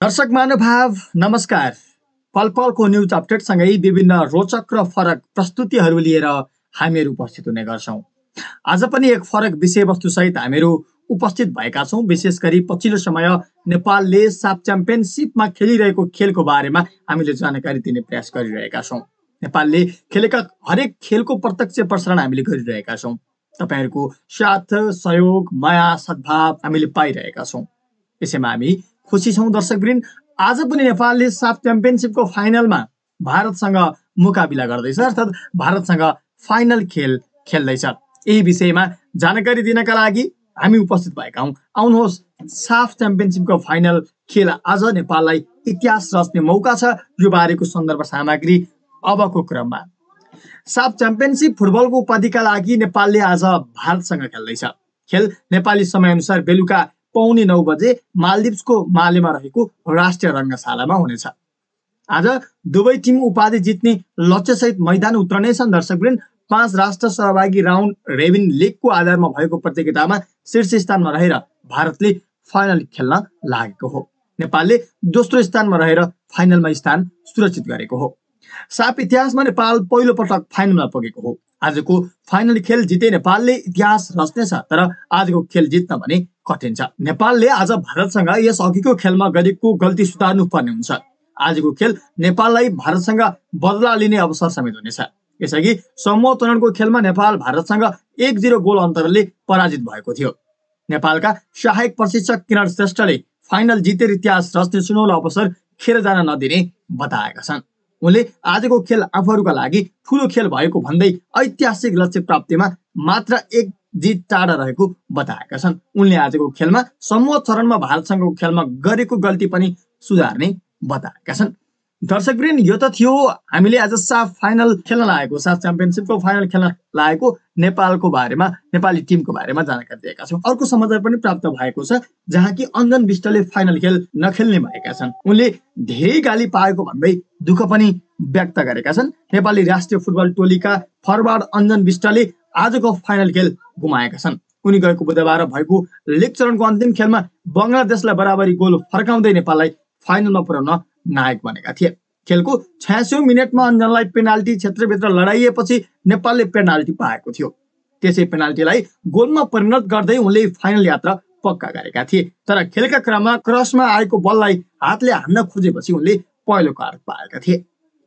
दर्शक महानुभाव नमस्कार। पल पलको न्युज अपडेटसँगै विभिन्न रोचक र फरक प्रस्तुतिहरू लिएर हामीहरू उपस्थित हुने गर्छौं। आज पनि एक फरक विषयवस्तु सहित हामीहरू उपस्थित भएका छौं। विशेष गरी पछिल्लो समय नेपालले साफ च्याम्पियनशिपमा खेलिरहेको खेलको बारेमा हामीले जानकारी दिने प्रयास गरिरहेका छौं। नेपालले खेलेका हरेक खेलको प्रत्यक्ष प्रसारण हामीले गरिरहेका छौं। तपाईहरुको साथ सहयोग माया सद्भाव हामीले पाइरहेका छौं। यसैमा हामी खुसी छौं दर्शकवृन्द। आज पनि नेपालले साफ च्याम्पियनशिपको फाइनलमा भारतसँग मुकाबिला गर्दैछ, अर्थात् भारतसँग फाइनल खेल खेल्दैछ। यही विषयमा जानकारी दिनका लागि हामी उपस्थित भएका हौं। आउनुहोस्, साफ च्याम्पियनशिपको फाइनल खेल आज नेपाललाई इतिहास रच्ने मौका छ, यो बारेको सन्दर्भ सामग्री अबको क्रममा। साफ च्याम्पियनशिप फुटबलको उपाधिका लागि नेपालले आज भारतसँग खेल्दैछ। खेल नेपाली समयअनुसार बेलुका 9:15 बजे मालदिप्सको मालेमा रहेको राष्ट्रिय रङ्गशालामा हुनेछ। आज दुवै टिम उपाधि जित्ने लक्ष्यसहित मैदान उत्रनेछन्। दर्शकवृन्द, 5 राष्ट्र सहभागी राउन्ड रेबिन लिगको आधारमा भएको प्रतियोगितामा शीर्ष स्थानमा रहेर भारतले फाइनल खेल्न लागेको हो। नेपालले दोस्रो स्थानमा रहेर फाइनलमा स्थान सुरक्षित गरेको हो। साफ इतिहासमा नेपाल पहिलो पटक फाइनलमा पुगेको हो। आजको फाइनल खेल जिते नेपालले इतिहास रच्नेछ, तर आजको खेल जित्न भने कठिन छ। नेपालले आज भारतसँग यस अघिको खेलमा गरेको गल्ती सुधार्नु पर्ने हुन्छ। आजको खेल नेपाललाई भारतसँग बदला लिने अवसर समेत हुनेछ। यसअघि समूह तोडको खेलमा नेपाल भारतसँग 1-0 गोल अन्तरले पराजित भएको थियो। नेपालका सहायक प्रशिक्षक किरण श्रेष्ठले फाइनल जितेर इतिहास रच्ने सुनौलो अवसर खेर जान नदिने बताएका छन्। उनले आजको खेल आफूहरूका लागि ठूलो खेल भएको भन्दै ऐतिहासिक लक्ष्य प्राप्तिमा मात्र 1 जित टाढा रहेको बताएका छन्। उनले आजको खेलमा समूह चरणमा भारतसँगको खेलमा गरेको गल्ती पनि सुधार्ने बताएका छन्। दर्शकवृन्द, यो त थियो हामीले आज साफ फाइनल खेल्न लागेको, साफ च्याम्पियनशिपको फाइनल खेल्न लागेको नेपालको बारेमा, नेपाली टिमको बारेमा जानकारी दिएका छौं। अर्को समाचार पनि प्राप्त भएको छ, जहाँ कि अञ्जन विष्टले फाइनल खेल नखेल्ने भएका छन्। उनले धेरै गाली पाएको भन्दै दुःख पनि व्यक्त गरेका छन्। नेपाली राष्ट्रिय फुटबल टोलीका फरवार्ड अञ्जन विष्टले आजको फाइनल खेल गुमाएका छन्। उनी गएको बुधबार भएको लिग चरणको अन्तिम खेलमा बंगलादेशलाई बराबरी गोल फर्काउँदै नेपाललाई फाइनलमा पुर्याउन नायक बनेका थिए। खेलको 86औं मिनेटमा अञ्जनलाई पेनाल्टी क्षेत्रभित्र लडाइएपछि नेपालले पेनाल्टी पाएको थियो। त्यसै पेनाल्टीलाई गोलमा परिणत गर्दै उनले फाइनल यात्रा पक्का गरेका थिए। तर खेलका क्रममा क्रसमा आएको बललाई हातले हान्न खोजेपछि उनले पहिलो कार्ड पाएका थिए।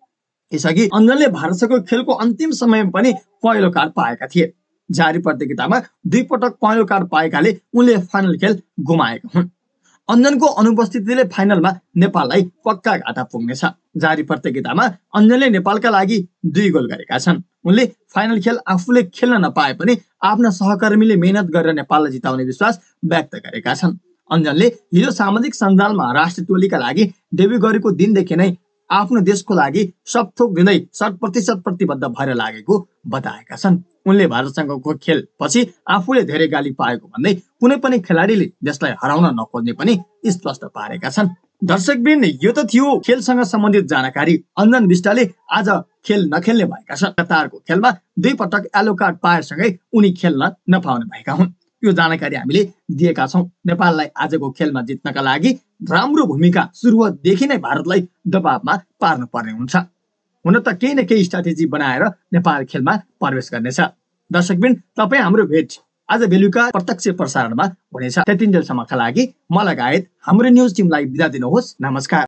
यसअघि अञ्जनले भारतसँगको खेलको अन्तिम समयमा पनि पहिलो कार्ड पाएका थिए। जारी प्रतियोगितामा 2 पटक पहिलो कार्ड पाएकाले उनले फाइनल खेल गुमाएका हुन्। अञ्जनको अनुपस्थितिले फाइनलमा नेपाललाई पक्का घाटा पुग्नेछ। जारी प्रतियोगितामा अञ्जनले नेपालका लागि 2 गोल गरेका छन्। उनले फाइनल खेल आफूले खेल्न नपाए पनि आफ्ना सहकर्मीले मेहनत गरेर नेपाललाई जिताउने विश्वास व्यक्त गरेका छन्। अञ्जनले हिजो सामाजिक सञ्जालमा राष्ट्रिय टोलीका लागि डेब्यु गरेको दिनदेखि नै आफ्नो देशको लागि सब थोक दिँदै 100% प्रतिबद्ध भएर लागेको बताएका छन्। उनले भारतसँगको खेल पछि आफूले धेरै गाली पाएको भन्दै कुनै पनि खेलाडीले देशलाई हराउन नखोज्ने पनि स्पष्ट पारेका छन्। दर्शकवृन्द, यो त थियो खेलसँग सम्बन्धित जानकारी। अञ्जन विष्टले आज खेल नखेल्ने भएका छन्। कतारको खेलमा 2 पटक येलो कार्ड पाएसँगै उनी खेल्न नपाउने भएका हुन्। यो जानकारी हामीले दिएका छौं। नेपाललाई आजको खेलमा जित्नका लागि राम्रो भूमिका सुरुवातदेखि नै भारतलाई दबावमा पार्नु पर्ने हुन्छ। हुन त केही न केही स्ट्राटेजी बनाएर नेपाल खेलमा प्रवेश गर्नेछ। दर्शकवृन्द, तपाईँ हाम्रो भेट आज बेलुका प्रत्यक्ष प्रसारणमा हुनेछ। त्यतिन्जेलसम्मका लागि म लगायत हाम्रो न्युज टिमलाई बिदा दिनुहोस्। नमस्कार।